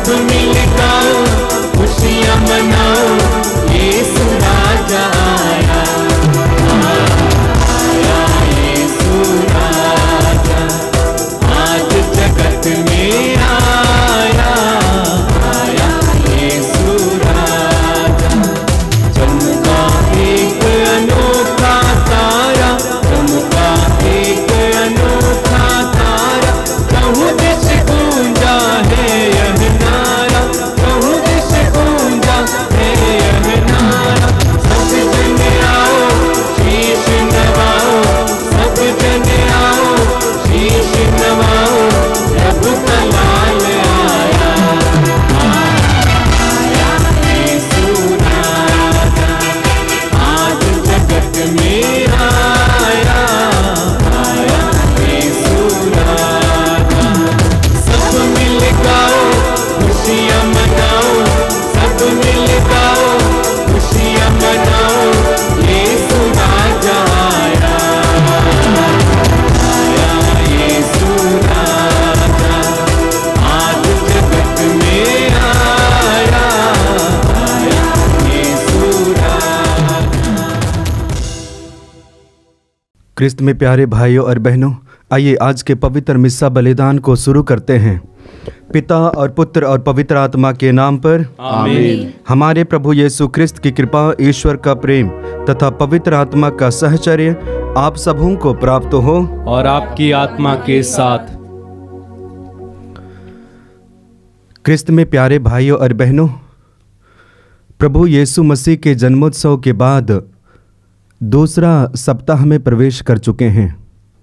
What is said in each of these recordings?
मिल गाओ, खुशियाँ मनाओ, यीशु राजा आया, आया यीशु राजा, आज जगत में आया, आया यीशु राजा। चमका एक अनोखा तारा, चमका एक अनोखा तारा, कहूँ दिश गूंजा है यह नारा, कहूँ दिश गूंजा है यह नारा। सब जन आओ, शीश नवाओ, सब जन आओ, शीश नवाओ, प्रभु का लाल आया, आया यीशु राजा, आज जगत में आया, आया यीशु राजा। सब मिल गाओ, खुशियाँ मनाओ, सब मिल गाओ, खुशियाँ मनाओ, यीशु राजा आया, आया यीशु राजा, आज जगत में आया, आया यीशु राजा। क्रिस्त में प्यारे भाइयों और बहनों, आइए आज के पवित्र मिस्सा बलिदान को शुरू करते हैं। पिता और पुत्र और पवित्र आत्मा के नाम पर आमीन। हमारे प्रभु यीशु क्रिस्त की कृपा, ईश्वर का प्रेम तथा पवित्र आत्मा का सहचर्य आप सबों को प्राप्त हो। और आपकी आत्मा के साथ। क्रिस्त में प्यारे भाइयों और बहनों, प्रभु यीशु मसीह के जन्मोत्सव के बाद दूसरा सप्ताह में प्रवेश कर चुके हैं।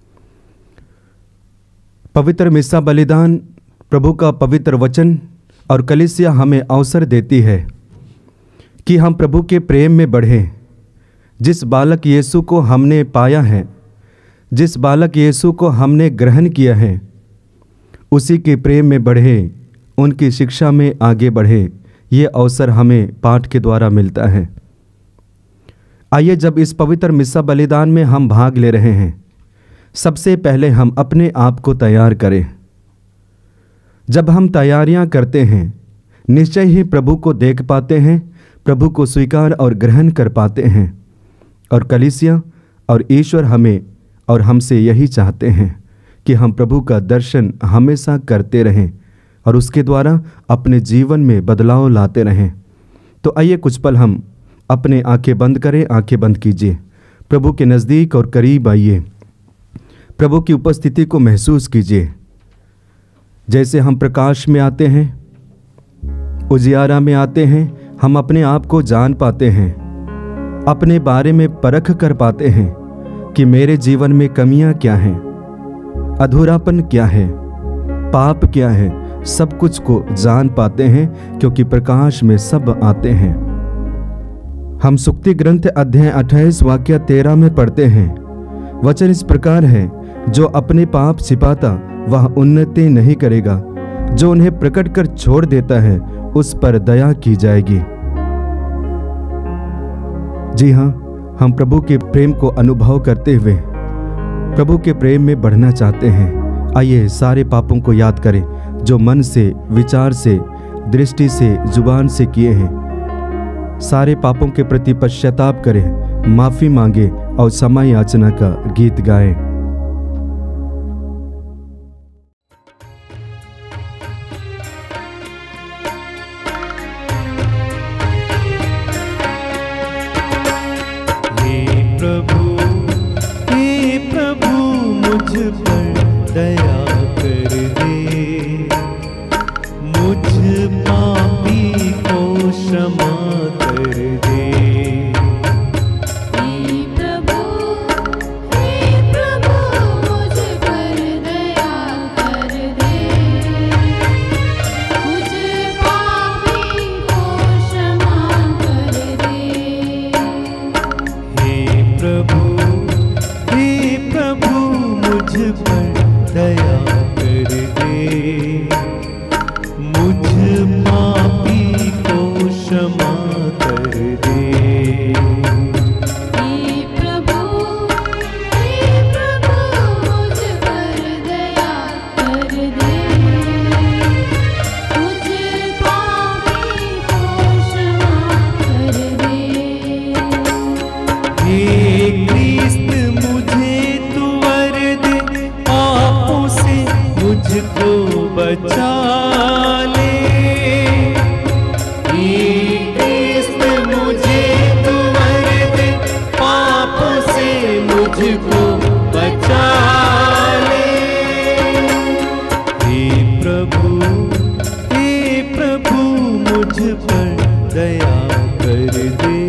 पवित्र मिस्सा बलिदान, प्रभु का पवित्र वचन और कलीसिया हमें अवसर देती है कि हम प्रभु के प्रेम में बढ़ें। जिस बालक यीशु को हमने पाया है, जिस बालक यीशु को हमने ग्रहण किया है, उसी के प्रेम में बढ़े, उनकी शिक्षा में आगे बढ़े। ये अवसर हमें पाठ के द्वारा मिलता है। आइए, जब इस पवित्र मिस्सा बलिदान में हम भाग ले रहे हैं, सबसे पहले हम अपने आप को तैयार करें। जब हम तैयारियां करते हैं, निश्चय ही प्रभु को देख पाते हैं, प्रभु को स्वीकार और ग्रहण कर पाते हैं। और कलीसिया और ईश्वर हमें और हमसे यही चाहते हैं कि हम प्रभु का दर्शन हमेशा करते रहें और उसके द्वारा अपने जीवन में बदलाव लाते रहें। तो आइए कुछ पल हम अपने आंखें बंद करें, आंखें बंद कीजिए, प्रभु के नज़दीक और करीब आइए, प्रभु की उपस्थिति को महसूस कीजिए। जैसे हम प्रकाश में आते हैं, उजियारा में आते हैं, हम अपने आप को जान पाते हैं, अपने बारे में परख कर पाते हैं कि मेरे जीवन में कमियां क्या हैं, अधूरापन क्या है, पाप क्या है। सब कुछ को जान पाते हैं क्योंकि प्रकाश में सब आते हैं। हम सुक्ति ग्रंथ अध्याय 28 वाक्य 13 में पढ़ते हैं, वचन इस प्रकार है, जो अपने पाप छिपाता वह उन्नति नहीं करेगा, जो उन्हें प्रकट कर छोड़ देता है उस पर दया की जाएगी। जी हाँ, हम प्रभु के प्रेम को अनुभव करते हुए प्रभु के प्रेम में बढ़ना चाहते हैं। आइए सारे पापों को याद करें जो मन से, विचार से, दृष्टि से, जुबान से किए हैं। सारे पापों के प्रति पश्चाताप करें, माफी मांगे और क्षमा याचना का गीत गाएं। हे प्रभु मुझ पर दया कर दे, मुझ पापी को क्षमा कर दे। हे प्रभु मुझ पर दया कर दे, मुझ पापी को क्षमा कर दे। हे प्रभु मुझ पर दया कर दे, मुझ पापी को क्षमा कर दे। हे प्रभु मुझ पर दया कर दे, मुझ मुझको बचा ले। क्रिस्त मुझे तू वर दे, पापों से मुझको बचा ले। हे प्रभु मुझ पर दया कर दे,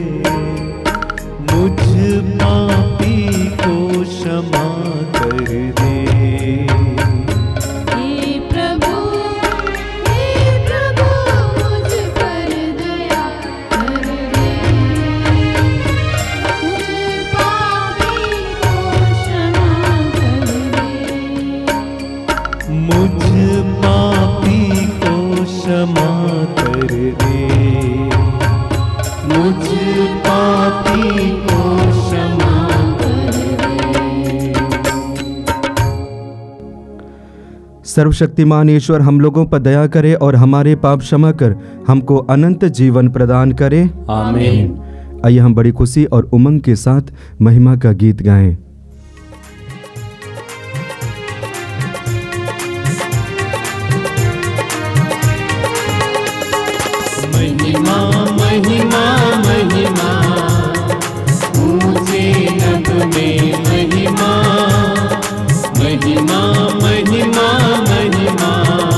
मुझ पापी को क्षमा कर दे। हे प्रभु मुझ पर दया कर दे, मुझ पापी को क्षमा कर दे। मुझ पापी को क्षमा कर दे, मुझ पापी को क्षमा कर दे। सर्वशक्तिमान ईश्वर हम लोगों पर दया करे और हमारे पाप क्षमा कर हमको अनंत जीवन प्रदान करे। आमीन। आइए हम बड़ी खुशी और उमंग के साथ महिमा का गीत गाएं। महिमा महिमा महिमा ऊंचे नभ में महिमा, महिमा महिमा महिमा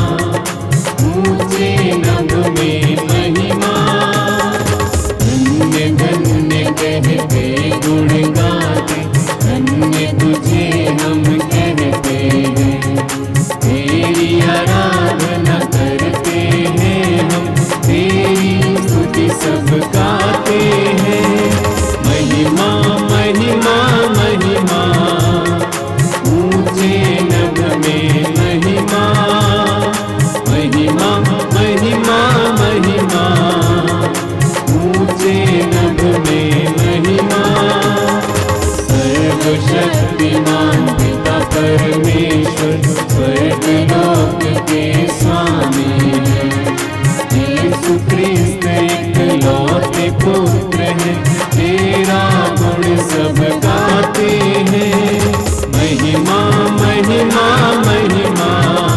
ऊंचे नभ में महिमा। धन्य धन्य कहते गुण गाते, धन्य तुझे हम कहते हैं। तेरी आराधना करते हैं हम, तेरी स्तुति सब गाते हैं। महिमा महिमा महिमा ऊंचे नभ में महिमा, महिमा महिमा महिमा ऊंचे नभ में महिमा। सर्वशक्तिमान पिता परमेश्वर स्वर्ग लोक के स्वामी है। यीशु क्रिस्त इकलौते पुत्र है, तेरा गुण सब गाते हैं। महिमा महिमा महिमा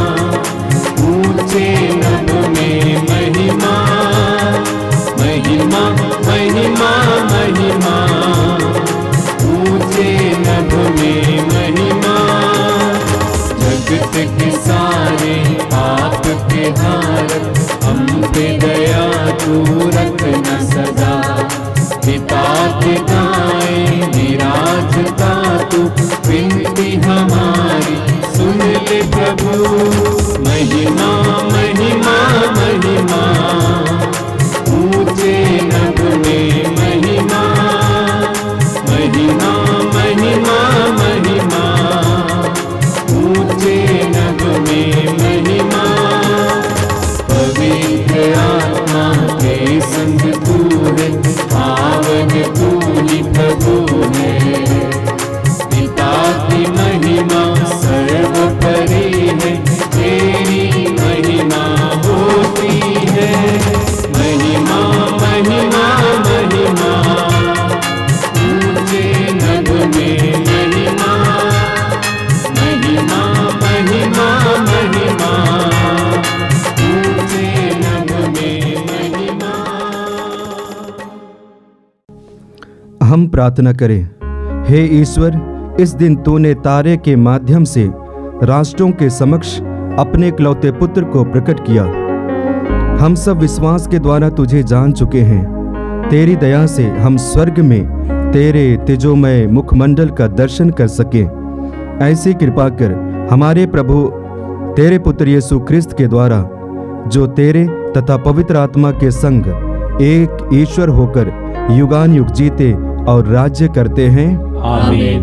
ऊंचे नभ में महिमा, महिमा महिमा महिमा ऊंचे नभ में महिमा। जगत के सारे पाप के हारक, हम पे दया तू रखना सदा। पिता के गाए निराजता तू, विनती हमारी सुन ले प्रभु। महिमा महिमा महिमा ऊंचे नभ में महिमा, महिमा महिमा महिमा ऊंचे नभ में महिमा। पवित्र आत्मा के संग तू है, पावन तू ही प्रभु है। पिता की महिमा सर्वोपरि है, तेरी महिमा होती है। महिमा महिमा महिमा ऊंचे नभ में महिमा, महिमा महिमा महिमा ऊंचे नभ में महिमा। हम प्रार्थना करें। हे ईश्वर, इस दिन तूने तारे के माध्यम से राष्ट्रों के समक्ष अपने इकलौते पुत्र को प्रकट किया। हम सब विश्वास के द्वारा तुझे जान चुके हैं। तेरी दया से हम स्वर्ग में तेरे तेजोमय मुखमंडल का दर्शन कर सकें। ऐसी कृपा कर हमारे प्रभु तेरे पुत्र यीशु क्रिस्त के द्वारा, जो तेरे तथा पवित्र आत्मा के संग एक ईश्वर होकर युगान युग जीते और राज्य करते हैं। आमीन।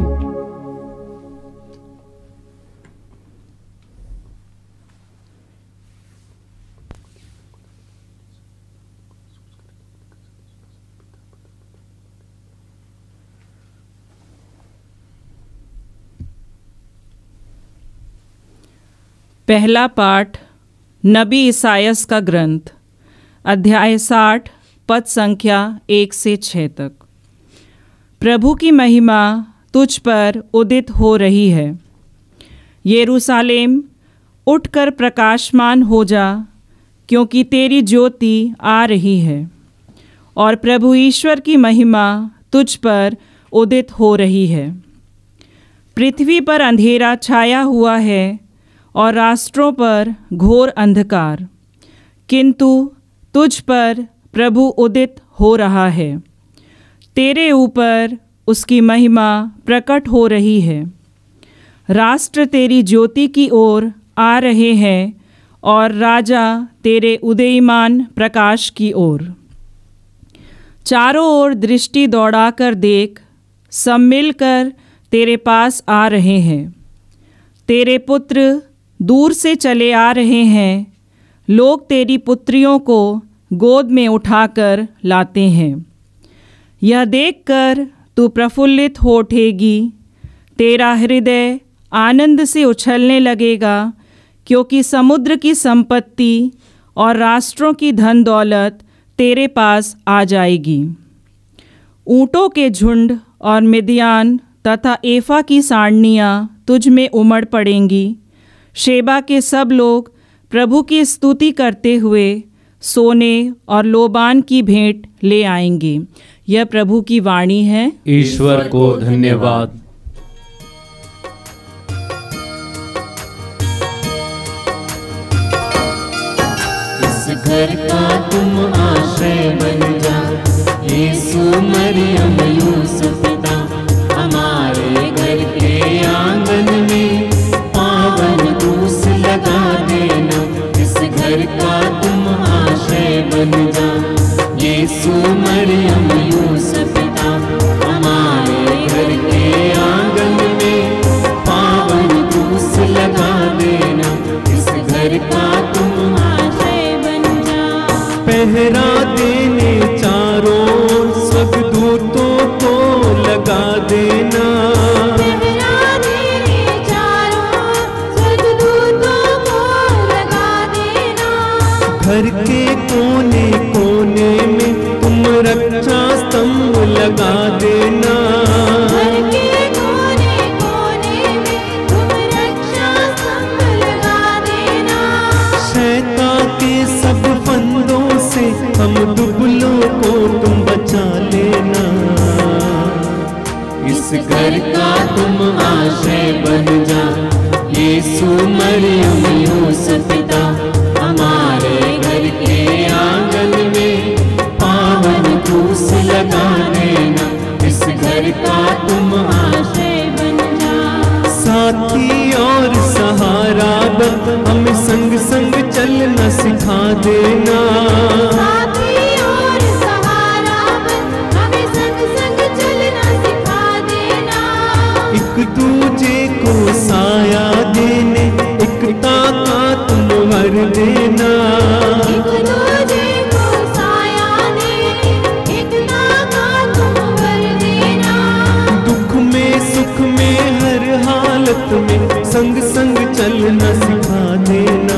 पहला पाठ नबी ईसायास का ग्रंथ, अध्याय 60, पद संख्या 1 से 6 तक। प्रभु की महिमा तुझ पर उदित हो रही है। यरूशलेम, उठकर प्रकाशमान हो जा, क्योंकि तेरी ज्योति आ रही है और प्रभु ईश्वर की महिमा तुझ पर उदित हो रही है। पृथ्वी पर अंधेरा छाया हुआ है और राष्ट्रों पर घोर अंधकार, किंतु तुझ पर प्रभु उदित हो रहा है। तेरे ऊपर उसकी महिमा प्रकट हो रही है। राष्ट्र तेरी ज्योति की ओर आ रहे हैं और राजा तेरे उदयमान प्रकाश की ओर। चारों ओर दृष्टि दौड़ाकर देख, सब मिलकर तेरे पास आ रहे हैं। तेरे पुत्र दूर से चले आ रहे हैं। लोग तेरी पुत्रियों को गोद में उठाकर लाते हैं। यह देखकर तू प्रफुल्लित हो उठेगी। तेरा हृदय आनंद से उछलने लगेगा, क्योंकि समुद्र की संपत्ति और राष्ट्रों की धन दौलत तेरे पास आ जाएगी। ऊँटों के झुंड और मिद्यान तथा एफा की सारनियाँ तुझ में उमड़ पड़ेंगी। शेबा के सब लोग प्रभु की स्तुति करते हुए सोने और लोबान की भेंट ले आएंगे। यह प्रभु की वाणी है। ईश्वर को धन्यवाद। इस घर का तुम आश्रय बन जा, यीशु मरियम यूसुफ पिता। हमारे घर के आंगन में पावन क्रूस लगा देना। इस घर का तुम आश्रय बन जा, यीशु मरियम यूसुफ पिता। हमारे घर के आंगन में पावन क्रूस लगा देना। इस घर का तुम आश्रय बन जा। पहरा देने चारों स्वर्गदूतों को लगा देना। पहरा देने चारों स्वर्गदूतों को लगा देना। घर के कोने कोने में तुम रक्षा स्तंभ लगा देना। घर के कोने कोने में तुम रक्षा स्तंभ लगा देना। शैतान के सब फंदों से हम दुबलों को तुम बचा लेना। इस घर का तुम आश्रय बन जा, यीशु मरियम यूसुफ पिता। हमारे घर के आंगन में पावन क्रूस लगा देना। इस घर का तुम आश्रय बन जा। साथी और सहारा बन हमें संग संग चलना सिखा देना। साथी और सहारा बन हमें संग संग चलना सिखा देना। एक दूजे को साया देने एकता का तुम वर देना। एक दूजे को साया देने एकता का तुम वर देना। दुख में सुख में हर हालत में संग संग चलना सिखा देना।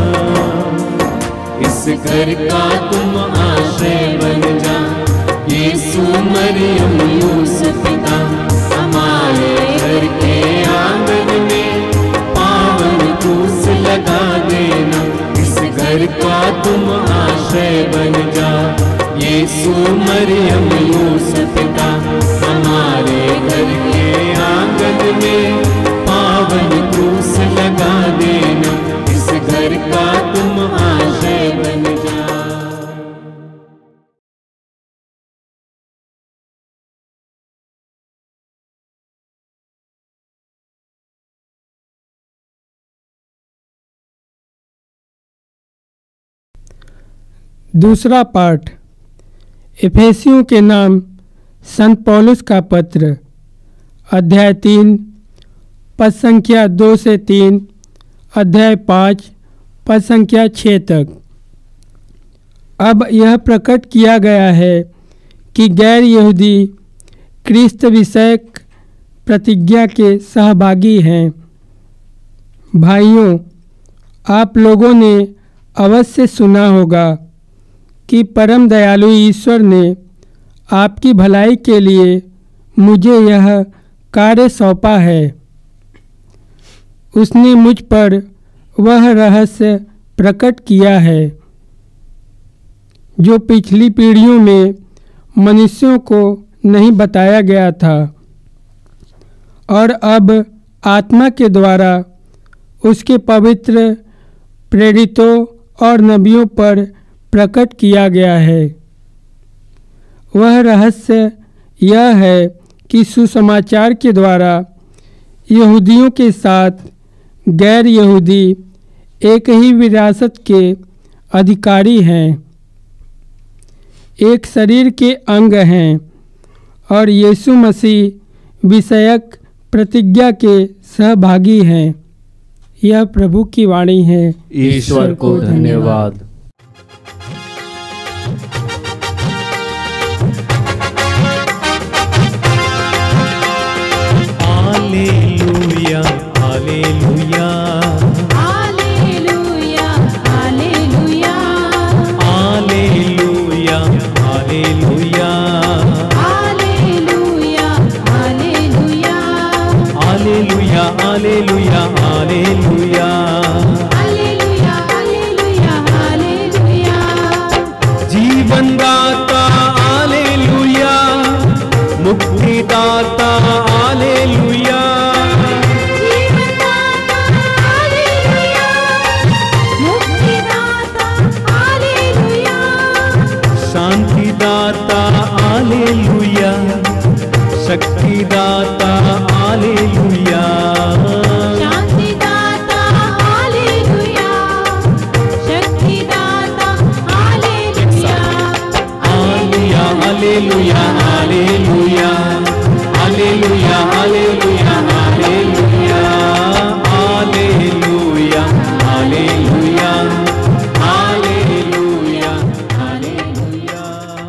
इस घर का तुम आश्रय बन जा, यीशु मरियम यूसुफ पिता। हमारे घर के आंगन में पावन क्रूस लगा देना। इस घर का तुम आश्रय बन जा, यीशु मरियम यूसुफ पिता। हमारे घर के आंगन में पावन क्रूस लगा देना। इस घर का तुम आश्रय बन जा। दूसरा पाठ इफेसियों के नाम संत पौलुस का पत्र, अध्याय 3 पद संख्या 2 से 3, अध्याय 5 पद संख्या 6 तक। अब यह प्रकट किया गया है कि गैर यहूदी क्रिस्त विषयक प्रतिज्ञा के सहभागी हैं। भाइयों, आप लोगों ने अवश्य सुना होगा कि परम दयालु ईश्वर ने आपकी भलाई के लिए मुझे यह कार्य सौंपा है। उसने मुझ पर वह रहस्य प्रकट किया है जो पिछली पीढ़ियों में मनुष्यों को नहीं बताया गया था और अब आत्मा के द्वारा उसके पवित्र प्रेरितों और नबियों पर प्रकट किया गया है। वह रहस्य यह है कि सुसमाचार के द्वारा यहूदियों के साथ गैर यहूदी एक ही विरासत के अधिकारी हैं, एक शरीर के अंग हैं और यीशु मसीह विषयक प्रतिज्ञा के सहभागी हैं। यह प्रभु की वाणी है। ईश्वर को धन्यवाद। Hallelujah hallelujah hallelujah hallelujah hallelujah hallelujah hallelujah hallelujah hallelujah hallelujah hallelujah hallelujah hallelujah hallelujah जीवन दाता हालेलुया, मुक्तिदाता हालेलुया, जीवनदाता हालेलुया मुक्तिदाता हालेलुया शांतिदाता हालेलुया, शक्तिदाता हालेलुया, शांतिदाता हालेलुया शक्तिदाता hallelujah hallelujah hallelujah hallelujah hallelujah hallelujah hallelujah hallelujah hallelujah hallelujah.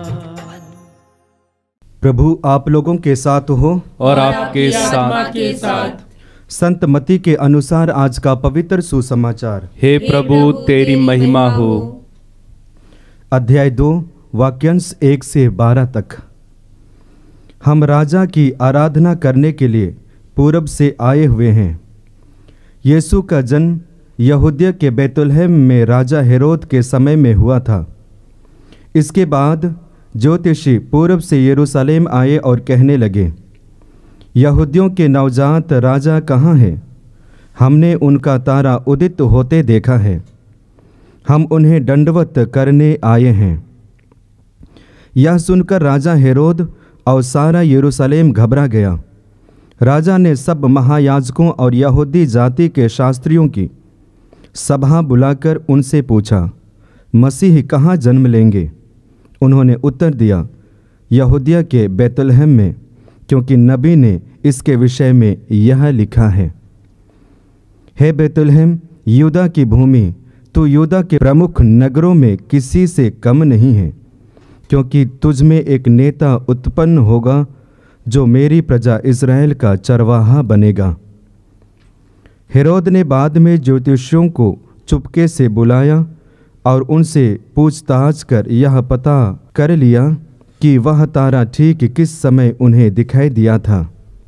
प्रभु आप लोगों के साथ हो और आपके साथ। के साथ संत मत्ती के अनुसार आज का पवित्र सुसमाचार। हे प्रभु तेरी महिमा हो। अध्याय 2 वाक्यांश 1 से 12 तक। हम राजा की आराधना करने के लिए पूरब से आए हुए हैं। यीशु का जन्म यहूदिया के बैतुलहम में राजा हेरोद के समय में हुआ था। इसके बाद ज्योतिषी पूरब से यरूशलेम आए और कहने लगे, यहूदियों के नवजात राजा कहाँ है? हमने उनका तारा उदित होते देखा है। हम उन्हें दंडवत करने आए हैं। यह सुनकर राजा हेरोद और सारा यरूशलेम घबरा गया। राजा ने सब महायाजकों और यहूदी जाति के शास्त्रियों की सभा बुलाकर उनसे पूछा, मसीह कहाँ जन्म लेंगे? उन्होंने उत्तर दिया, यहूदिया के बैतुलहम में, क्योंकि नबी ने इसके विषय में यह लिखा है, हे बैतुलहम यूदा की भूमि, तू यूदा के प्रमुख नगरों में किसी से कम नहीं है, क्योंकि तुझ में एक नेता उत्पन्न होगा जो मेरी प्रजा इस्राएल का चरवाहा बनेगा। हेरोद ने बाद में ज्योतिषियों को चुपके से बुलाया और उनसे पूछताछ कर यह पता कर लिया कि वह तारा ठीक किस समय उन्हें दिखाई दिया था।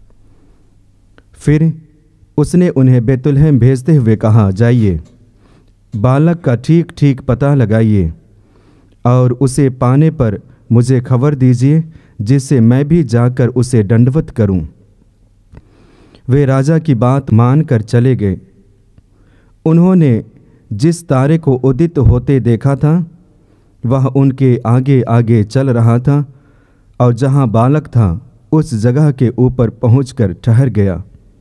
फिर उसने उन्हें बैतुलहम भेजते हुए कहा, जाइए, बालक का ठीक ठीक पता लगाइए और उसे पाने पर मुझे खबर दीजिए, जिससे मैं भी जाकर उसे दंडवत करूं। वे राजा की बात मानकर चले गए। उन्होंने जिस तारे को उदित होते देखा था वह उनके आगे आगे चल रहा था और जहां बालक था उस जगह के ऊपर पहुंचकर ठहर गया।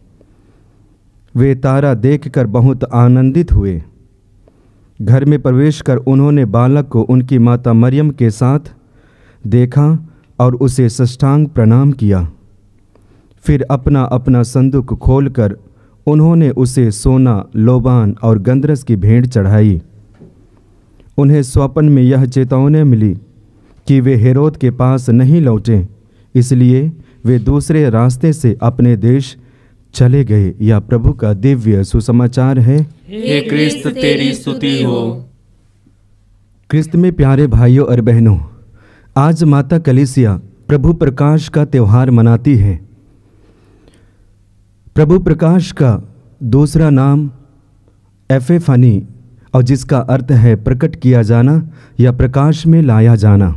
वे तारा देखकर बहुत आनंदित हुए। घर में प्रवेश कर उन्होंने बालक को उनकी माता मरियम के साथ देखा और उसे साष्टांग प्रणाम किया। फिर अपना अपना संदूक खोलकर उन्होंने उसे सोना, लोबान और गंधरस की भेंट चढ़ाई। उन्हें स्वप्न में यह चेतावनी मिली कि वे हेरोद के पास नहीं लौटें, इसलिए वे दूसरे रास्ते से अपने देश चले गए। यह प्रभु का दिव्य सुसमाचार है। हे क्रिस्त तेरी स्तुति हो। क्रिस्त में प्यारे भाइयों और बहनों, आज माता कलीसिया प्रभु प्रकाश का त्यौहार मनाती है। प्रभु प्रकाश का दूसरा नाम एफेफनी, और जिसका अर्थ है प्रकट किया जाना या प्रकाश में लाया जाना।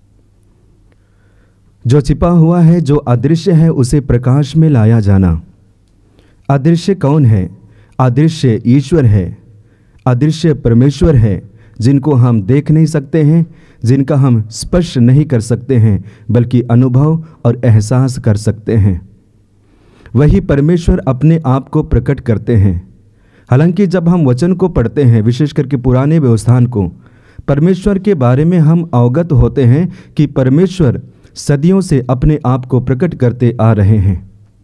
जो छिपा हुआ है, जो अदृश्य है, उसे प्रकाश में लाया जाना। अदृश्य कौन है? अदृश्य ईश्वर है, अदृश्य परमेश्वर है, जिनको हम देख नहीं सकते हैं, जिनका हम स्पर्श नहीं कर सकते हैं, बल्कि अनुभव और एहसास कर सकते हैं। वही परमेश्वर अपने आप को प्रकट करते हैं। हालांकि जब हम वचन को पढ़ते हैं, विशेष करके पुराने व्यवस्थान को, परमेश्वर के बारे में हम अवगत होते हैं कि परमेश्वर सदियों से अपने आप को प्रकट करते आ रहे हैं।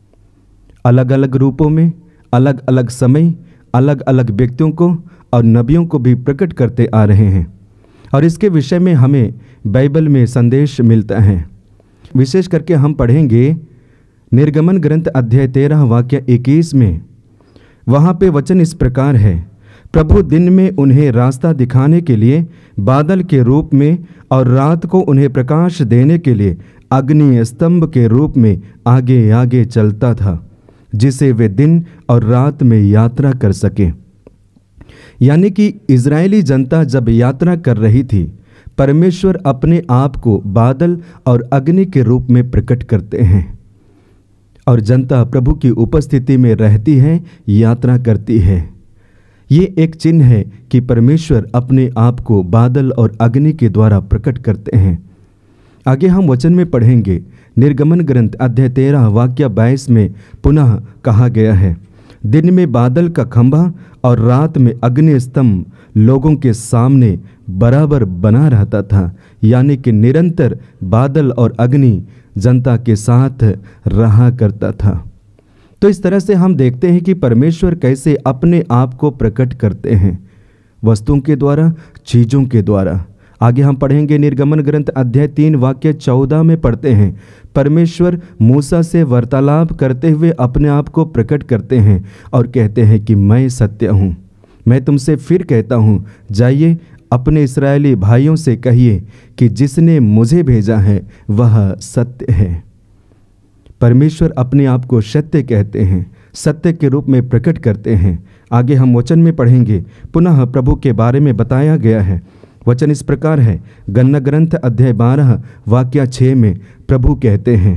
अलग अलग रूपों में, अलग अलग समय, अलग अलग व्यक्तियों को और नबियों को भी प्रकट करते आ रहे हैं। और इसके विषय में हमें बाइबल में संदेश मिलता है। विशेष करके हम पढ़ेंगे निर्गमन ग्रंथ अध्याय 13 वाक्य 21 में। वहाँ पे वचन इस प्रकार है, प्रभु दिन में उन्हें रास्ता दिखाने के लिए बादल के रूप में और रात को उन्हें प्रकाश देने के लिए अग्नि स्तंभ के रूप में आगे आगे चलता था, जिसे वे दिन और रात में यात्रा कर सके। यानी कि इजरायली जनता जब यात्रा कर रही थी, परमेश्वर अपने आप को बादल और अग्नि के रूप में प्रकट करते हैं और जनता प्रभु की उपस्थिति में रहती है, यात्रा करती है। ये एक चिन्ह है कि परमेश्वर अपने आप को बादल और अग्नि के द्वारा प्रकट करते हैं। आगे हम वचन में पढ़ेंगे, निर्गमन ग्रंथ अध्याय 13 वाक्य 22 में पुनः कहा गया है, दिन में बादल का खंभा और रात में अग्नि स्तंभ लोगों के सामने बराबर बना रहता था। यानी कि निरंतर बादल और अग्नि जनता के साथ रहा करता था। तो इस तरह से हम देखते हैं कि परमेश्वर कैसे अपने आप को प्रकट करते हैं, वस्तुओं के द्वारा, चीज़ों के द्वारा। आगे हम पढ़ेंगे निर्गमन ग्रंथ अध्याय 3 वाक्य 14 में पढ़ते हैं, परमेश्वर मूसा से वार्तालाप करते हुए अपने आप को प्रकट करते हैं और कहते हैं कि मैं सत्य हूँ। मैं तुमसे फिर कहता हूँ, जाइए अपने इस्राएली भाइयों से कहिए कि जिसने मुझे भेजा है वह सत्य है। परमेश्वर अपने आप को सत्य कहते हैं, सत्य के रूप में प्रकट करते हैं। आगे हम वचन में पढ़ेंगे, पुनः प्रभु के बारे में बताया गया है। वचन इस प्रकार है, गन्ना ग्रंथ अध्याय 12 वाक्य 6 में प्रभु कहते हैं,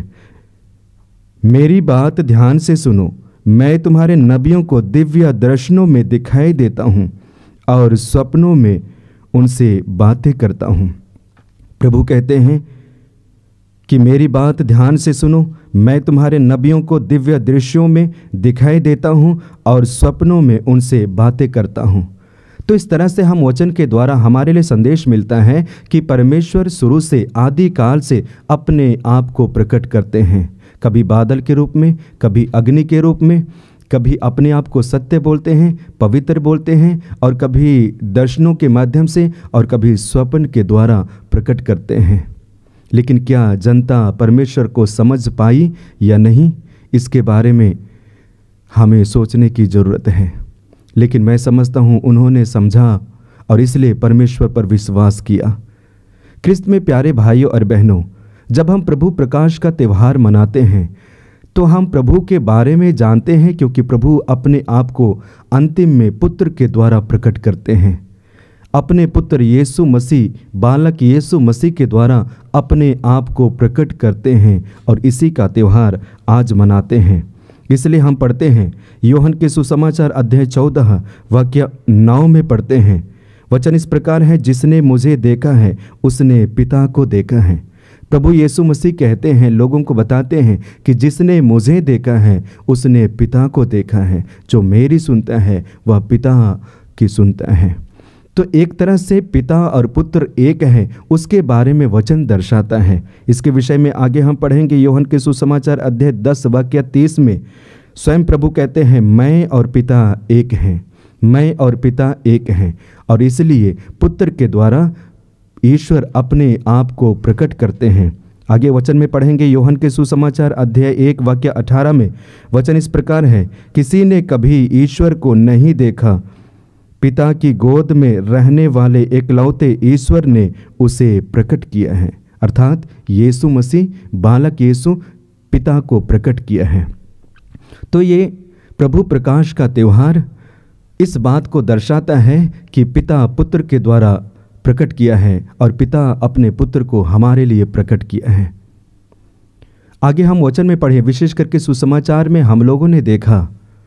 मेरी बात ध्यान से सुनो, मैं तुम्हारे नबियों को दिव्य दर्शनों में दिखाई देता हूँ और स्वप्नों में उनसे बातें करता हूँ। प्रभु कहते हैं कि मेरी बात ध्यान से सुनो, मैं तुम्हारे नबियों को दिव्य दृश्यों में दिखाई देता हूँ और स्वप्नों में उनसे बातें करता हूँ। तो इस तरह से हम वचन के द्वारा हमारे लिए संदेश मिलता है कि परमेश्वर शुरू से आदि काल से अपने आप को प्रकट करते हैं, कभी बादल के रूप में, कभी अग्नि के रूप में, कभी अपने आप को सत्य बोलते हैं, पवित्र बोलते हैं, और कभी दर्शनों के माध्यम से और कभी स्वप्न के द्वारा प्रकट करते हैं। लेकिन क्या जनता परमेश्वर को समझ पाई या नहीं, इसके बारे में हमें सोचने की ज़रूरत है। लेकिन मैं समझता हूँ उन्होंने समझा और इसलिए परमेश्वर पर विश्वास किया। ख्रिस्त में प्यारे भाइयों और बहनों, जब हम प्रभु प्रकाश का त्यौहार मनाते हैं तो हम प्रभु के बारे में जानते हैं, क्योंकि प्रभु अपने आप को अंतिम में पुत्र के द्वारा प्रकट करते हैं। अपने पुत्र यीशु मसीह, बालक यीशु मसीह के द्वारा अपने आप को प्रकट करते हैं और इसी का त्यौहार आज मनाते हैं। इसलिए हम पढ़ते हैं यूहन्ना के सुसमाचार अध्याय 14 वाक्य 9 में पढ़ते हैं, वचन इस प्रकार है, जिसने मुझे देखा है उसने पिता को देखा है। प्रभु यीशु मसीह कहते हैं, लोगों को बताते हैं कि जिसने मुझे देखा है उसने पिता को देखा है, जो मेरी सुनता है वह पिता की सुनता है। तो एक तरह से पिता और पुत्र एक है, उसके बारे में वचन दर्शाता है। इसके विषय में आगे हम पढ़ेंगे यूहन्ना के सुसमाचार अध्याय 10 वाक्य 30 में स्वयं प्रभु कहते हैं, मैं और पिता एक हैं, मैं और पिता एक हैं। और इसलिए पुत्र के द्वारा ईश्वर अपने आप को प्रकट करते हैं। आगे वचन में पढ़ेंगे यूहन्ना के सुसमाचार अध्याय 1 वाक्य 18 में वचन इस प्रकार है, किसी ने कभी ईश्वर को नहीं देखा, पिता की गोद में रहने वाले एकलौते ईश्वर ने उसे प्रकट किया है। अर्थात यीशु मसीह, बालक यीशु पिता को प्रकट किया है। तो ये प्रभु प्रकाश का त्यौहार इस बात को दर्शाता है कि पिता पुत्र के द्वारा प्रकट किया है और पिता अपने पुत्र को हमारे लिए प्रकट किया है। आगे हम वचन में पढ़े, विशेष करके सुसमाचार में हम लोगों ने देखा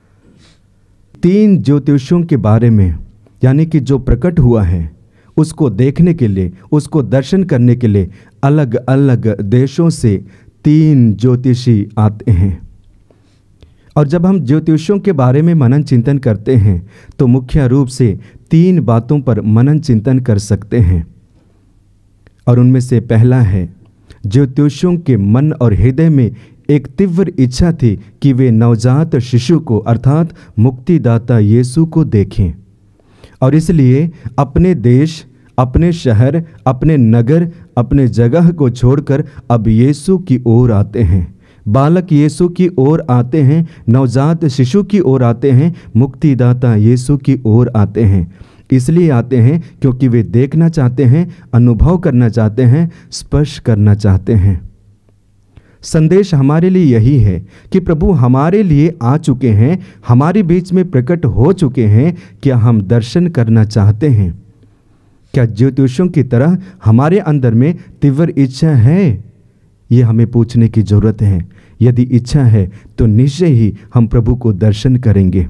3 ज्योतिषियों के बारे में, यानी कि जो प्रकट हुआ है उसको देखने के लिए, उसको दर्शन करने के लिए अलग अलग देशों से 3 ज्योतिषी आते हैं। और जब हम ज्योतिषियों के बारे में मनन चिंतन करते हैं तो मुख्य रूप से 3 बातों पर मनन चिंतन कर सकते हैं। और उनमें से पहला है, ज्योतिषियों के मन और हृदय में एक तीव्र इच्छा थी कि वे नवजात शिशु को अर्थात मुक्तिदाता यीशु को देखें, और इसलिए अपने देश, अपने शहर, अपने नगर, अपने जगह को छोड़कर अब यीशु की ओर आते हैं, बालक यीशु की ओर आते हैं, नवजात शिशु की ओर आते हैं, मुक्तिदाता यीशु की ओर आते हैं। इसलिए आते हैं क्योंकि वे देखना चाहते हैं, अनुभव करना चाहते हैं, स्पर्श करना चाहते हैं। संदेश हमारे लिए यही है कि प्रभु हमारे लिए आ चुके हैं, हमारे बीच में प्रकट हो चुके हैं। क्या हम दर्शन करना चाहते हैं? क्या ज्योतिषियों की तरह हमारे अंदर में तीव्र इच्छा है? ये हमें पूछने की जरूरत है। यदि इच्छा है तो निश्चय ही हम प्रभु को दर्शन करेंगे।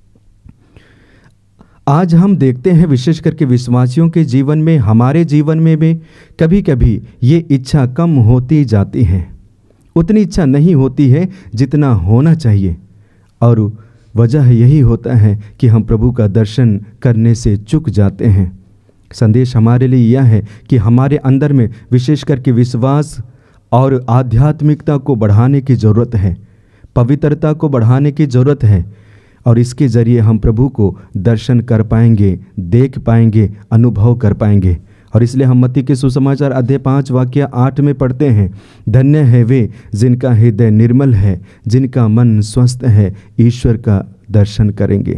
आज हम देखते हैं विशेष करके विश्वासियों के जीवन में, हमारे जीवन में भी कभी कभी ये इच्छा कम होती जाती है, उतनी इच्छा नहीं होती है जितना होना चाहिए। और वजह यही होता है कि हम प्रभु का दर्शन करने से चूक जाते हैं। संदेश हमारे लिए यह है कि हमारे अंदर में विशेष करके विश्वास और आध्यात्मिकता को बढ़ाने की ज़रूरत है, पवित्रता को बढ़ाने की ज़रूरत है, और इसके ज़रिए हम प्रभु को दर्शन कर पाएंगे, देख पाएंगे, अनुभव कर पाएंगे। और इसलिए हम मत्ती के सुसमाचार अध्याय 5 वाक्य 8 में पढ़ते हैं, धन्य है वे जिनका हृदय निर्मल है, जिनका मन स्वस्थ है, ईश्वर का दर्शन करेंगे।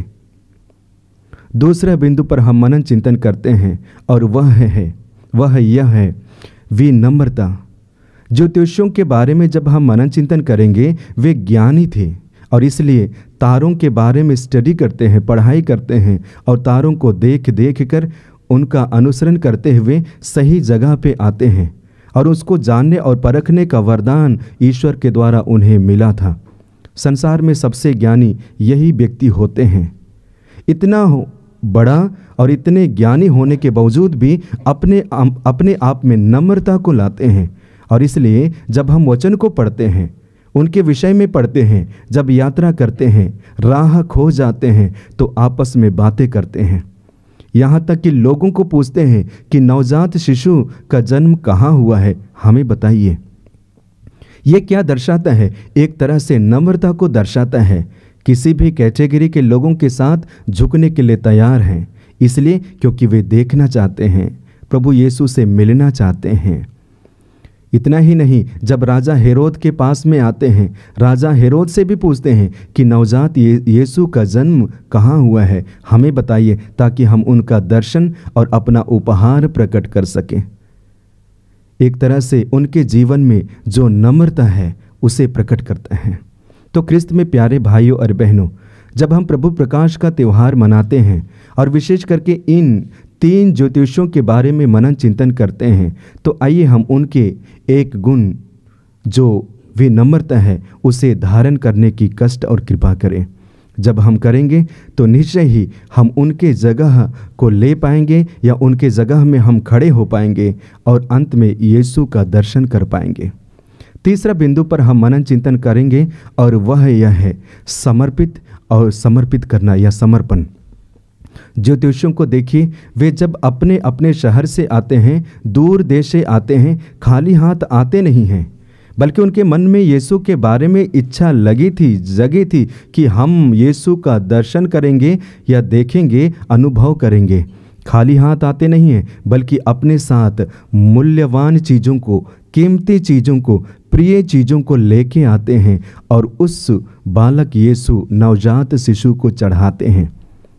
दूसरा बिंदु पर हम मनन चिंतन करते हैं और वह यह है विनम्रता। ज्योतिषियों के बारे में जब हम मनन चिंतन करेंगे, वे ज्ञानी थे और इसलिए तारों के बारे में स्टडी करते हैं, पढ़ाई करते हैं, और तारों को देख देख कर उनका अनुसरण करते हुए सही जगह पे आते हैं, और उसको जानने और परखने का वरदान ईश्वर के द्वारा उन्हें मिला था। संसार में सबसे ज्ञानी यही व्यक्ति होते हैं। इतना बड़ा और इतने ज्ञानी होने के बावजूद भी अपने आप में नम्रता को लाते हैं। और इसलिए जब हम वचन को पढ़ते हैं, उनके विषय में पढ़ते हैं, जब यात्रा करते हैं, राह खो जाते हैं, तो आपस में बातें करते हैं। यहाँ तक कि लोगों को पूछते हैं कि नवजात शिशु का जन्म कहाँ हुआ है, हमें बताइए। ये क्या दर्शाता है? एक तरह से नम्रता को दर्शाता है। किसी भी कैटेगरी के लोगों के साथ झुकने के लिए तैयार हैं, इसलिए क्योंकि वे देखना चाहते हैं, प्रभु यीशु से मिलना चाहते हैं। इतना ही नहीं, जब राजा हेरोद के पास में आते हैं, राजा हेरोद से भी पूछते हैं कि नवजात यीशु का जन्म कहाँ हुआ है, हमें बताइए, ताकि हम उनका दर्शन और अपना उपहार प्रकट कर सकें। एक तरह से उनके जीवन में जो नम्रता है उसे प्रकट करता है। तो ख्रिस्त में प्यारे भाइयों और बहनों, जब हम प्रभु प्रकाश का त्यौहार मनाते हैं और विशेष करके इन 3 ज्योतिषियों के बारे में मनन चिंतन करते हैं, तो आइए हम उनके एक गुण जो विनम्रता है उसे धारण करने की कष्ट और कृपा करें। जब हम करेंगे तो निश्चय ही हम उनके जगह को ले पाएंगे, या उनके जगह में हम खड़े हो पाएंगे और अंत में यीशु का दर्शन कर पाएंगे। तीसरा बिंदु पर हम मनन चिंतन करेंगे और वह यह है समर्पित करना या समर्पण। ज्योतिषियों को देखिए, वे जब अपने अपने शहर से आते हैं, दूर देश से आते हैं, खाली हाथ आते नहीं हैं, बल्कि उनके मन में यीशु के बारे में इच्छा जगी थी कि हम यीशु का दर्शन करेंगे या देखेंगे, अनुभव करेंगे। खाली हाथ आते नहीं हैं, बल्कि अपने साथ मूल्यवान चीज़ों को, कीमती चीज़ों को, प्रिय चीज़ों को लेके आते हैं और उस बालक यीशु नवजात शिशु को चढ़ाते हैं।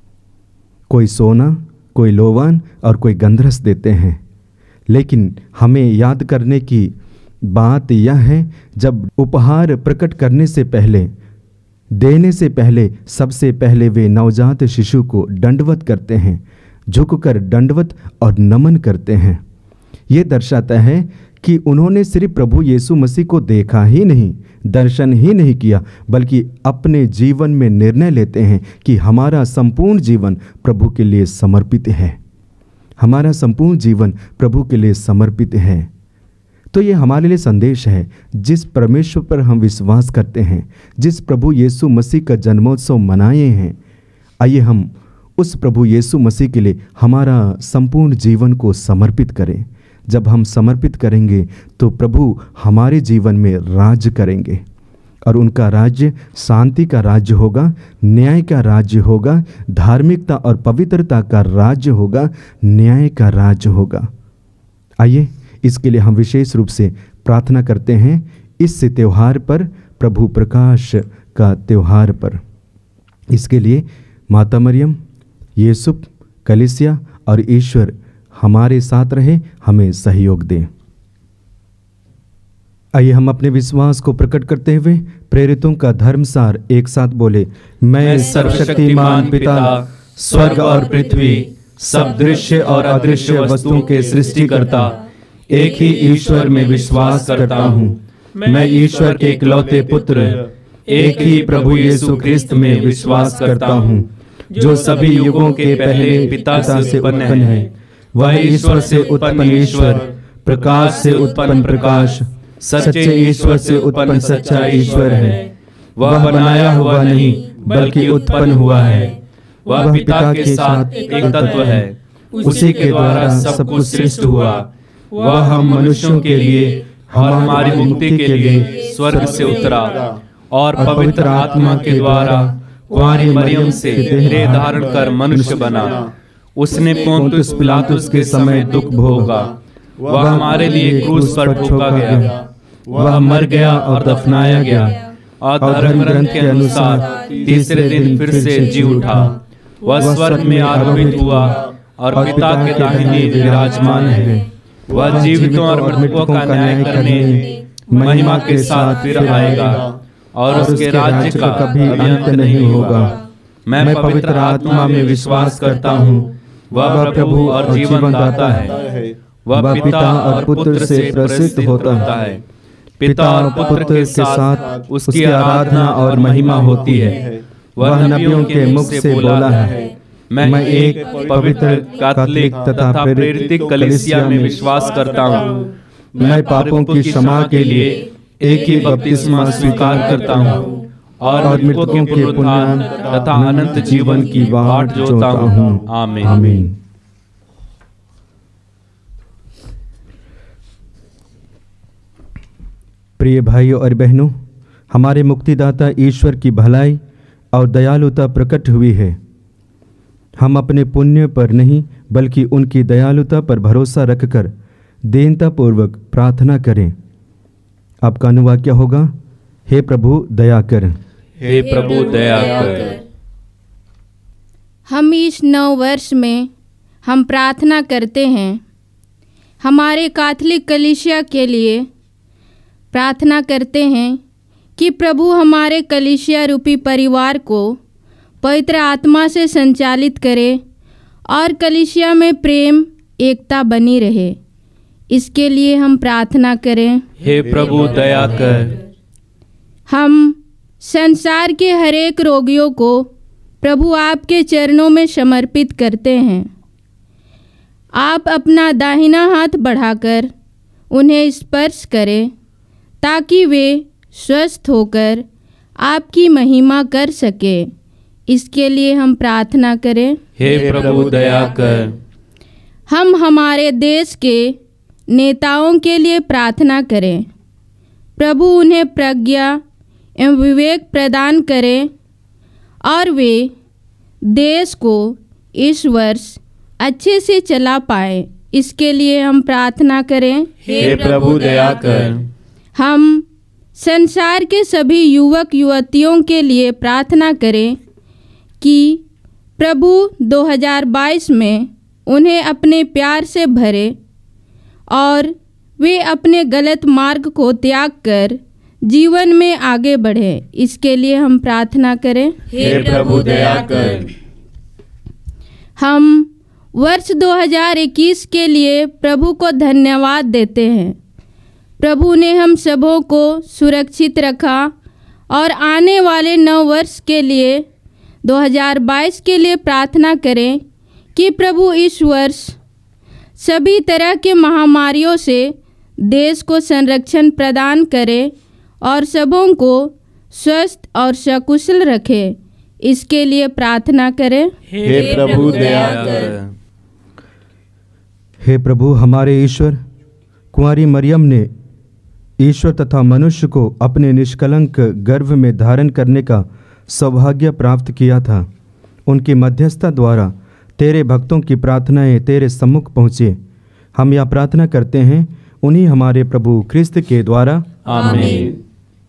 कोई सोना, कोई लोवान और कोई गंधरस देते हैं। लेकिन हमें याद करने की बात यह है, जब उपहार प्रकट करने से पहले देने से पहले सबसे पहले वे नवजात शिशु को दंडवत करते हैं, झुककर दंडवत और नमन करते हैं। ये दर्शाता है कि उन्होंने सिर्फ प्रभु यीशु मसीह को देखा ही नहीं, दर्शन ही नहीं किया, बल्कि अपने जीवन में निर्णय लेते हैं कि हमारा संपूर्ण जीवन प्रभु के लिए समर्पित है। हमारा संपूर्ण जीवन प्रभु के लिए समर्पित है। तो ये हमारे लिए संदेश है, जिस परमेश्वर पर हम विश्वास करते हैं, जिस प्रभु यीशु मसीह का जन्मोत्सव मनाए हैं, आइए हम उस प्रभु यीशु मसीह के लिए हमारा संपूर्ण जीवन को समर्पित करें। जब हम समर्पित करेंगे तो प्रभु हमारे जीवन में राज्य करेंगे, और उनका राज्य शांति का राज्य होगा, न्याय का राज्य होगा, धार्मिकता और पवित्रता का राज्य होगा, न्याय का राज्य होगा। आइए इसके लिए हम विशेष रूप से प्रार्थना करते हैं इस त्यौहार पर, प्रभु प्रकाश का त्यौहार पर। इसके लिए माता मरियम, यूसुफ, कलीसिया और ईश्वर हमारे साथ रहे, हमें सहयोग दें। आइए हम अपने विश्वास को प्रकट करते हुए प्रेरितों का धर्मसार एक साथ बोले। मैं सर्वशक्तिमान पिता, स्वर्ग और पृथ्वी, सब दृश्य और अदृश्य वस्तुओं के सृष्टिकर्ता एक ही ईश्वर में विश्वास करता हूँ। मैं ईश्वर के इकलौते पुत्र, एक ही प्रभु यीशु क्रिस्त में विश्वास करता हूँ, जो सभी युगों के पहले पिता से उत्पन्न है। वह ईश्वर से उत्पन्न ईश्वर, प्रकाश से उत्पन्न प्रकाश, सच्चे ईश्वर से उत्पन्न सच्चा ईश्वर है। वह बनाया हुआ नहीं बल्कि उत्पन्न हुआ है। वह पिता के साथ एक तत्व है, उसी के द्वारा सब कुछ सृष्टि हुआ। वह हम मनुष्यों के लिए और हमारी मुक्ति के लिए स्वर्ग से उतरा और पवित्र आत्मा के द्वारा कुंवारी मरियम से देह धारण कर मनुष्य बना। उसने पोंतुस पिलातुस के समय दुख भोगा। वह हमारे लिए क्रूस पर ठोका गया। वह मर गया और दफनाया गया और धर्म ग्रंथ के अनुसार तीसरे दिन फिर से जी उठा। वह स्वर्ग में आरोहित हुआ और पिता के दाहिने विराजमान है। वह जीवितों और मृतकों का न्याय करने महिमा के साथ फिर आएगा और उसके राज्य का कभी अंत नहीं होगा। मैं पवित्र आत्मा में विश्वास करता हूँ। वह प्रभु और जीवन दाता है। वह पिता और पुत्र से प्रसिद्ध होता है। पिता और पुत्र के साथ उसकी आराधना और महिमा होती है। वह नबियों के मुख से बोला है। मैं एक पवित्र कैथोलिक तथा प्रेरित कलीसिया में विश्वास करता हूँ। मैं पापों की क्षमा के लिए एक ही बपतिस्मा स्वीकार करता हूँ और मृतकों के पुनरुत्थान तथा अनंत जीवन की बाट जोता हूँ। आमीन। आमीन। प्रिय भाइयों और बहनों, हमारे मुक्तिदाता ईश्वर की भलाई और दयालुता प्रकट हुई है। हम अपने पुण्य पर नहीं बल्कि उनकी दयालुता पर भरोसा रखकर दीनतापूर्वक प्रार्थना करें। आपका अनुवाक्य होगा, हे प्रभु दया कर। हे प्रभु दया कर। हम इस नव वर्ष में हम प्रार्थना करते हैं, हमारे कैथोलिक कलीसिया के लिए प्रार्थना करते हैं कि प्रभु हमारे कलीसिया रूपी परिवार को पवित्र आत्मा से संचालित करे और कलीसिया में प्रेम एकता बनी रहे। इसके लिए हम प्रार्थना करें। हे प्रभु दया कर। हम संसार के हर एक रोगियों को प्रभु आपके चरणों में समर्पित करते हैं। आप अपना दाहिना हाथ बढ़ाकर उन्हें स्पर्श करें ताकि वे स्वस्थ होकर आपकी महिमा कर सके। इसके लिए हम प्रार्थना करें। हे प्रभु दया कर। हम हमारे देश के नेताओं के लिए प्रार्थना करें। प्रभु उन्हें प्रज्ञा एवं विवेक प्रदान करें और वे देश को इस वर्ष अच्छे से चला पाए। इसके लिए हम प्रार्थना करें। हे प्रभु दया कर। हम संसार के सभी युवक युवतियों के लिए प्रार्थना करें कि प्रभु 2022 में उन्हें अपने प्यार से भरे और वे अपने गलत मार्ग को त्याग कर जीवन में आगे बढ़े। इसके लिए हम प्रार्थना करें। हे प्रभु दया कर। हम वर्ष 2021 के लिए प्रभु को धन्यवाद देते हैं। प्रभु ने हम सबों को सुरक्षित रखा और आने वाले नव वर्ष के लिए 2022 के लिए प्रार्थना करें कि प्रभु इस वर्ष सभी तरह के महामारियों से देश को संरक्षण प्रदान करे और सबों को स्वस्थ और सकुशल रखे। इसके लिए प्रार्थना करें। हे प्रभु दया कर। हे प्रभु हमारे ईश्वर, कुंवारी मरियम ने ईश्वर तथा मनुष्य को अपने निष्कलंक गर्भ में धारण करने का सौभाग्य प्राप्त किया था। उनकी मध्यस्थता द्वारा तेरे भक्तों की प्रार्थनाएं तेरे सम्मुख पहुँचे। हम यह प्रार्थना करते हैं उन्हीं हमारे प्रभु ख्रिस्त के द्वारा। आमीन।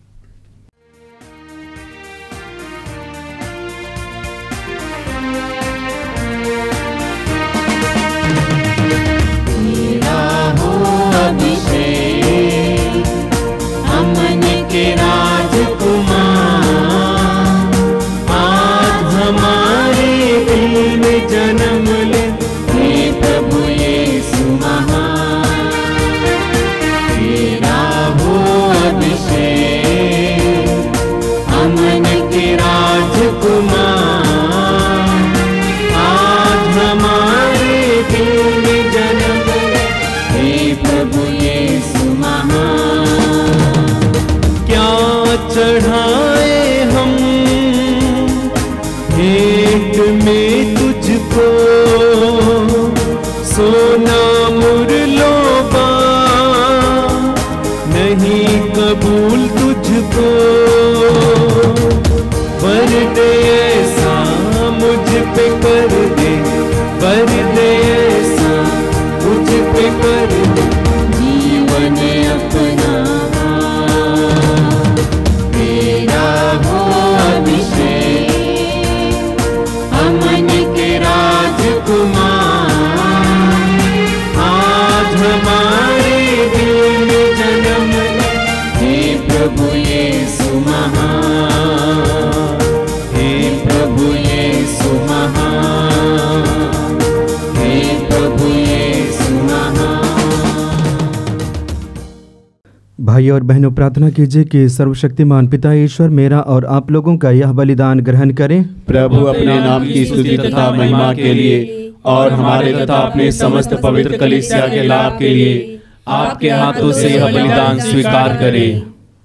भाई और बहनों, प्रार्थना कीजिए कि सर्वशक्तिमान पिता ईश्वर मेरा और आप लोगों का यह बलिदान ग्रहण करें। प्रभु अपने नाम की स्तुति तथा महिमा के लिए और हमारे तथा अपने समस्त पवित्र कलीसिया के लाभ के लिए आपके हाथों से यह बलिदान स्वीकार करें।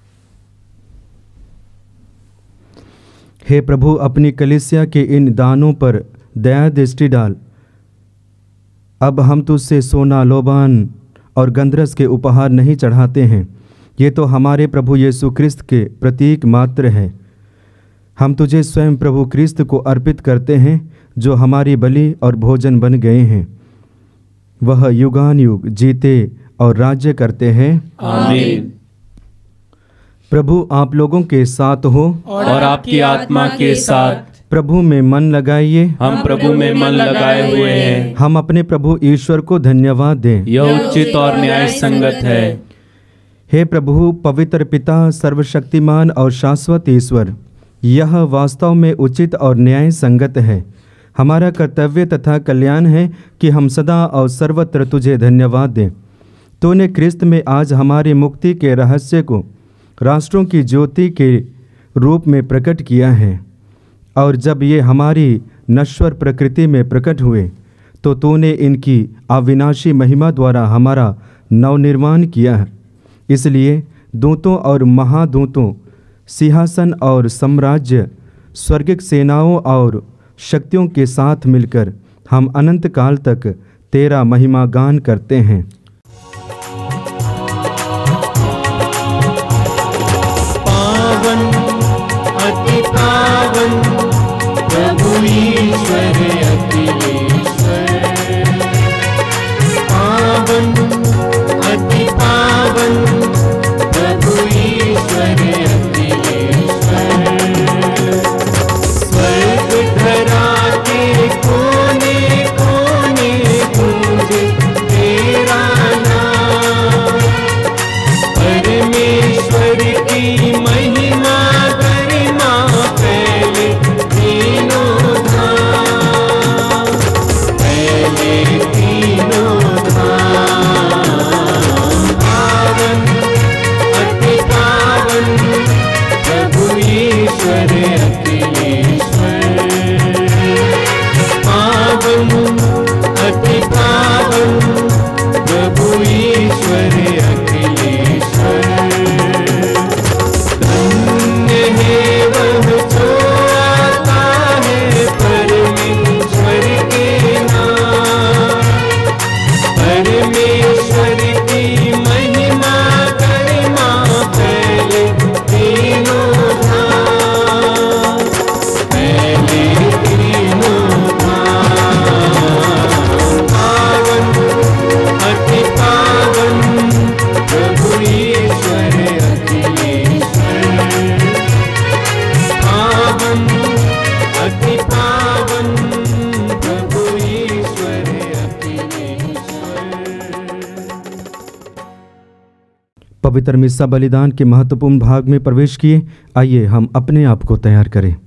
हे प्रभु, अपनी कलीसिया के इन दानों पर दया दृष्टि डाल। अब हम तुझसे सोना, लोबान और गंधरस के उपहार नहीं चढ़ाते हैं, ये तो हमारे प्रभु यीशु क्रिस्त के प्रतीक मात्र है। हम तुझे स्वयं प्रभु क्रिस्त को अर्पित करते हैं, जो हमारी बलि और भोजन बन गए हैं। वह युगान युग जीते और राज्य करते हैं। आमीन। प्रभु आप लोगों के साथ हो और आपकी आत्मा के साथ। प्रभु में मन लगाइए। हम प्रभु में मन लगाए हुए हैं। हम अपने प्रभु ईश्वर को धन्यवाद दें। यह उचित और न्याय संगत है। हे प्रभु, पवित्र पिता, सर्वशक्तिमान और शाश्वत ईश्वर, यह वास्तव में उचित और न्याय संगत है। हमारा कर्तव्य तथा कल्याण है कि हम सदा और सर्वत्र तुझे धन्यवाद दें। तूने क्रिस्त में आज हमारी मुक्ति के रहस्य को राष्ट्रों की ज्योति के रूप में प्रकट किया है, और जब ये हमारी नश्वर प्रकृति में प्रकट हुए तो तूने इनकी अविनाशी महिमा द्वारा हमारा नवनिर्माण किया है। इसलिए दूतों और महादूतों, सिंहासन और साम्राज्य, स्वर्गिक सेनाओं और शक्तियों के साथ मिलकर हम अनंत काल तक तेरा महिमा गान करते हैं। पावन अति पावन प्रभु ईश्वर अखिलेश्वर, पावन अति पावन प्रभु ईश्वर अखिलेश्वर, स्वर्ग धरा के कोने कोने गूंजे तेरा नाम, परमेश्वर की पवित्र मिस्सा बलिदान के महत्वपूर्ण भाग में प्रवेश किए। आइए हम अपने आप को तैयार करें।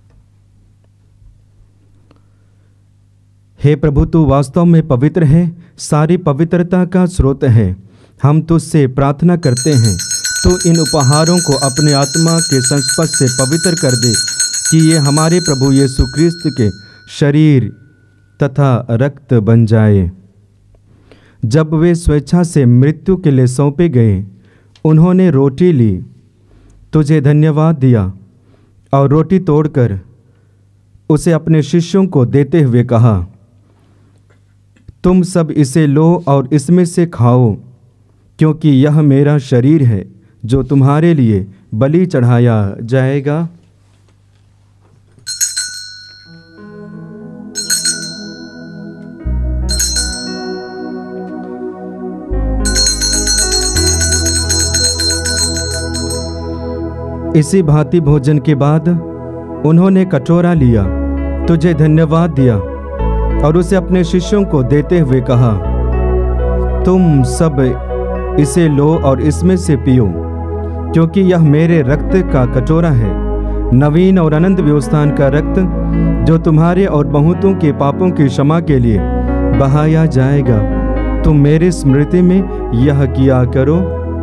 हे प्रभु, तू वास्तव में पवित्र है, सारी पवित्रता का स्रोत है। हम तुझसे प्रार्थना करते हैं, तू इन उपहारों को अपने आत्मा के संस्पर्श से पवित्र कर दे कि ये हमारे प्रभु यीशु क्रिस्त के शरीर तथा रक्त बन जाए। जब वे स्वेच्छा से मृत्यु के लिए सौंपे गए, उन्होंने रोटी ली, तुझे धन्यवाद दिया और रोटी तोड़कर उसे अपने शिष्यों को देते हुए कहा, तुम सब इसे लो और इसमें से खाओ, क्योंकि यह मेरा शरीर है जो तुम्हारे लिए बलि चढ़ाया जाएगा। इसी भांति भोजन के बाद उन्होंने कटोरा लिया, तुझे धन्यवाद दिया और उसे अपने शिष्यों को देते हुए कहा, तुम सब इसे लो और इसमें से पियो, क्योंकि यह मेरे रक्त का कटोरा है, नवीन और अनंत व्यवस्थान का रक्त, जो तुम्हारे और बहुतों के पापों की क्षमा के लिए बहाया जाएगा। तुम मेरी स्मृति में यह किया करो।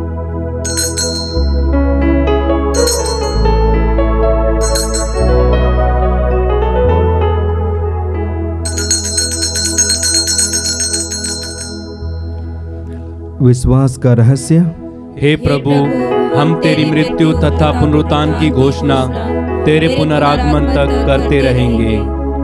विश्वास का रहस्य। हे प्रभु, हम तेरी मृत्यु तथा पुनरुत्थान की घोषणा तेरे पुनरागमन तक करते रहेंगे।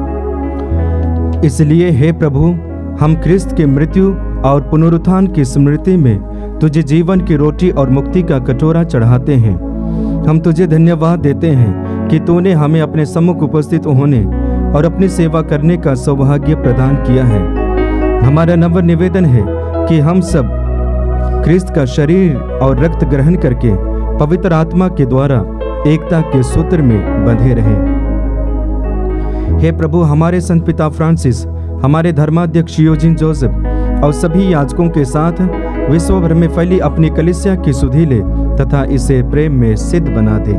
इसलिए हे प्रभु, हम क्रिस्त की मृत्यु और पुनरुत्थान की स्मृति में तुझे जीवन की रोटी और मुक्ति का कटोरा चढ़ाते हैं। हम तुझे धन्यवाद देते हैं कि तूने हमें अपने सम्मुख उपस्थित होने और अपनी सेवा करने का सौभाग्य प्रदान किया है। हमारा नम्र निवेदन है कि हम सब क्रिस्त का शरीर और रक्त ग्रहण करके पवित्र आत्मा के द्वारा एकता के सूत्र में बंधे रहें। हे प्रभु, हमारे संत पिता फ्रांसिस, हमारे धर्माध्यक्ष योजिन जोसेफ और सभी याजकों के साथ विश्व भर में फैली अपनी कलीसिया की सुधि ले तथा इसे प्रेम में सिद्ध बना दे।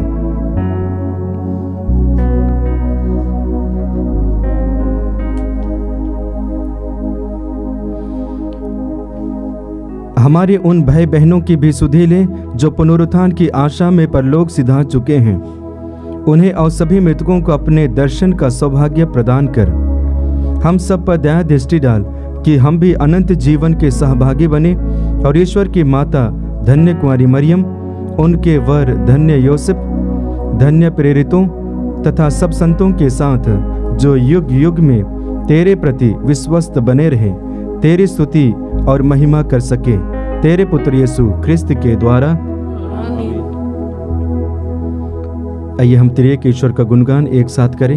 हमारे उन भाई बहनों की भी सुधि ले जो पुनरुत्थान की आशा में परलोक सिधा चुके हैं। उन्हें और सभी मृतकों को अपने दर्शन का सौभाग्य प्रदान कर हम सब पर दया दृष्टि डाल कि हम भी अनंत जीवन के सहभागी बने और ईश्वर की माता धन्य कुंवारी मरियम, उनके वर धन्य योसेफ, धन्य प्रेरितों तथा सब संतों के साथ जो युग युग में तेरे प्रति विश्वस्त बने रहे, तेरी स्तुति और महिमा कर सके, तेरे पुत्र यीशु क्रिस्त के द्वारा। आइए हम त्रिएक ईश्वर का गुणगान एक साथ करें।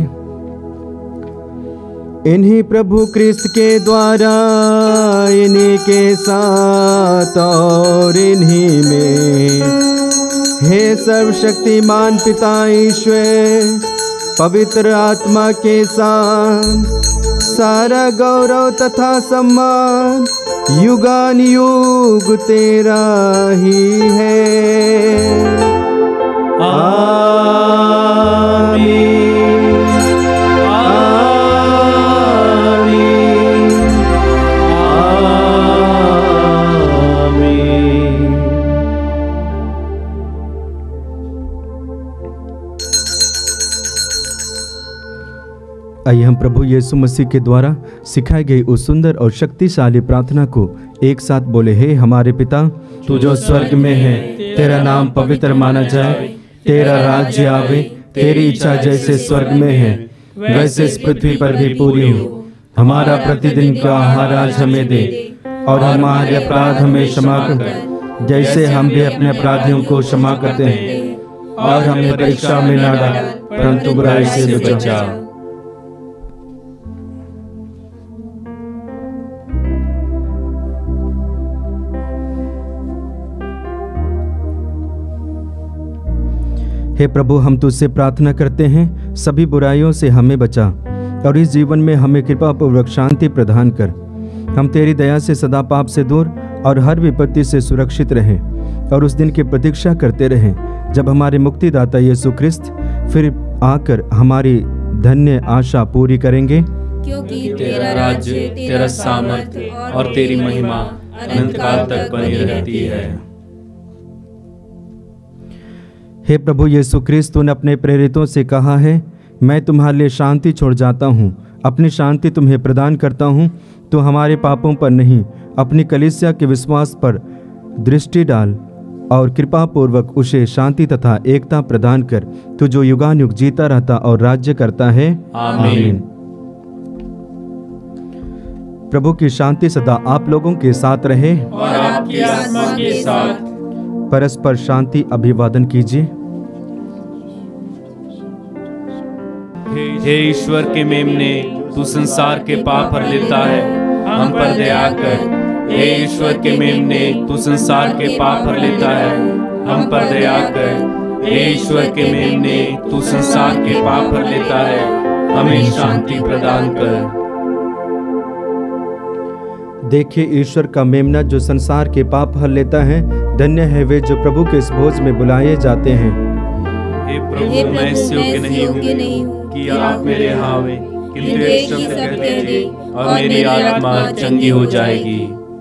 इन्हीं प्रभु क्रिस्त के द्वारा, इन्हीं के साथ और इन्हीं में, हे सर्वशक्तिमान पिता ईश्वर, पवित्र आत्मा के साथ सारा गौरव तथा सम्मान युगान युग तेरा ही है। आमीन। आइए हम प्रभु यीशु मसीह के द्वारा सिखाई गई उस सुंदर और शक्तिशाली प्रार्थना को एक साथ बोले। हे हमारे पिता, तू जो स्वर्ग में है, तेरा नाम पवित्र माना जाए, तेरा राज्य आवे, तेरी इच्छा जैसे स्वर्ग में है वैसे इस पृथ्वी पर भी पूरी हो। हमारा प्रतिदिन का आहार आज हमें दे और हमारे अपराध हमें क्षमा कर, जैसे हम भी अपने अपराधियों को क्षमा करते हैं, और हमें परीक्षा में न डाल परंतु बुराई से बचा। हे प्रभु, हम तुझसे प्रार्थना करते हैं, सभी बुराइयों से हमें बचा और इस जीवन में हमें कृपा पूर्वक शांति प्रदान कर। हम तेरी दया से सदा पाप से दूर और हर विपत्ति से सुरक्षित रहें और उस दिन की प्रतीक्षा करते रहें जब हमारे मुक्तिदाता यीशु ख्रिस्त फिर आकर हमारी धन्य आशा पूरी करेंगे। क्योंकि तेरा राज्य, तेरा सामर्थ्य और तेरी महिमा अनंत काल तक बनी रहती है। हे प्रभु यीशु ख्रिस्त, तूने अपने प्रेरितों से कहा है, मैं तुम्हारे लिए शांति छोड़ जाता हूँ, अपनी शांति तुम्हें प्रदान करता हूँ। तो हमारे पापों पर नहीं, अपनी कलीसिया के विश्वास पर दृष्टि डाल और कृपा पूर्वक उसे शांति तथा एकता प्रदान कर, तू जो युगानुयुग जीता रहता और राज्य करता है। आमीन। प्रभु की शांति सदा आप लोगों के साथ रहे और आपकी आत्मा के साथ। परस्पर शांति अभिवादन कीजिए। हे ईश्वर के मेमने, तू संसार के पाप हर लेता है, हम पर दया कर। हे ईश्वर के मेमने, तू संसार के पाप हर लेता है, हम पर दया कर। हे ईश्वर के मेमने, तू संसार के पाप हर लेता है, हमें शांति प्रदान कर। देखिए ईश्वर का मेमना जो संसार के पाप हर लेता है। धन्य है वे जो प्रभु के इस भोज में बुलाए जाते हैं। हे प्रभु, मैं इस योग्य नहीं हूँ कि आप मेरे यहाँ आवे, किंतु एक शब्द कह दीजिए और मेरी आत्मा चंगी हो जाएगी।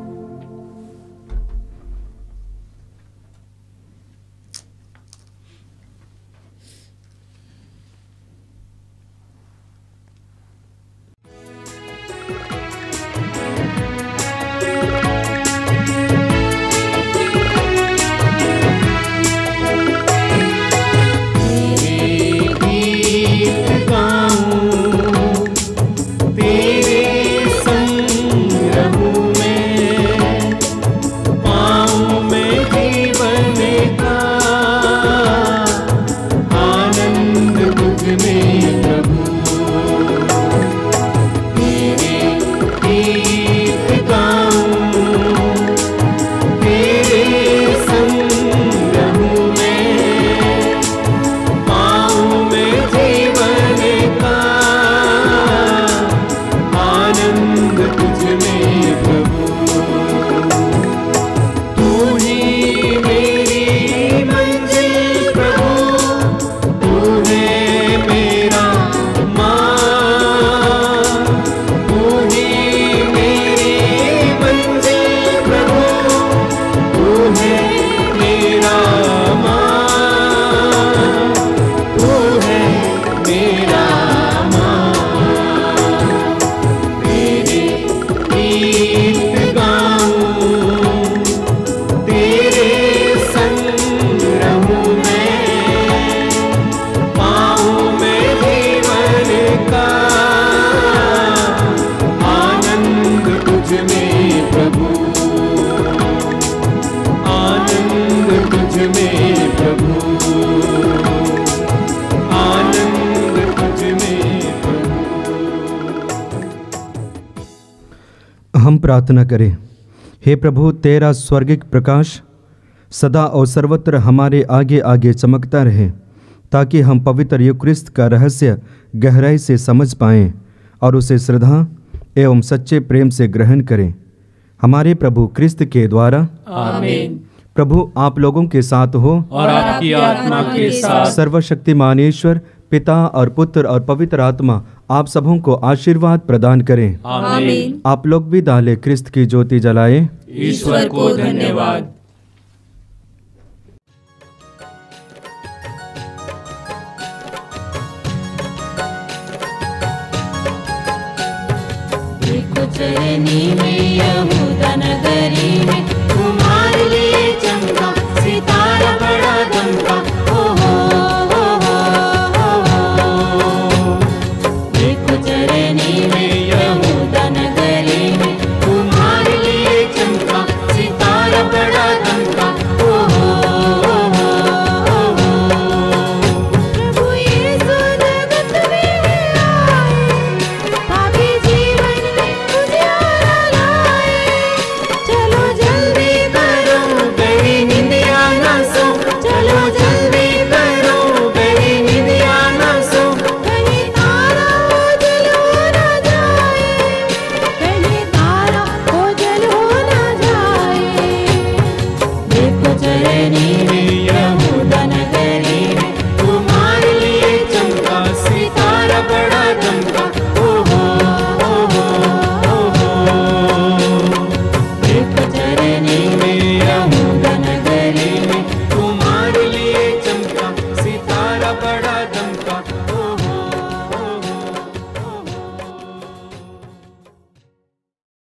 हम प्रार्थना करें। हे प्रभु, तेरा स्वर्गिक प्रकाश सदा और सर्वत्र हमारे आगे आगे चमकता रहे, ताकि हम पवित्र यूक्रिस्त का रहस्य गहराई से समझ पाएं और उसे श्रद्धा एवं सच्चे प्रेम से ग्रहण करें। हमारे प्रभु क्रिस्त के द्वारा। आमीन। प्रभु आप लोगों के साथ हो और आपकी आत्मा के साथ। सर्वशक्तिमान ईश्वर पिता और पुत्र और पवित्र आत्मा आप सबों को आशीर्वाद प्रदान करें। आमीन। आप लोग भी डाले क्रिस्त की ज्योति जलाए। ईश्वर को धन्यवाद। देखो चरनी में यहूदा नगरी में